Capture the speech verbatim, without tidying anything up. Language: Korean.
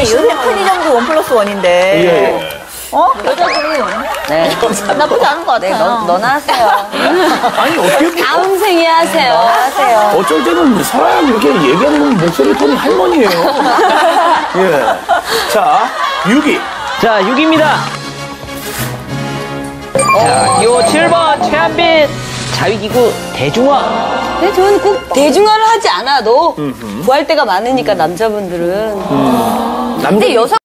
요새 편의점도 원 플러스 원인데. 예, 예. 어? 여자분이. 네. 나쁘지 않은 것 같아요. 네, 너, 너나 하세요. 아니, 어떻게. 다음 생에 하세요. 하세요. 어쩔 때는 설아야 그렇게 얘기하는 목소리 톤이 할머니예요. 예. 자, 육 위. 자, 육 위입니다. 자, 기호 칠 번 최한빈 자위기구 대중화. 근데 저는 꼭 대중화를 하지 않아도 구할 때가 많으니까 남자분들은. 남자 근데 여성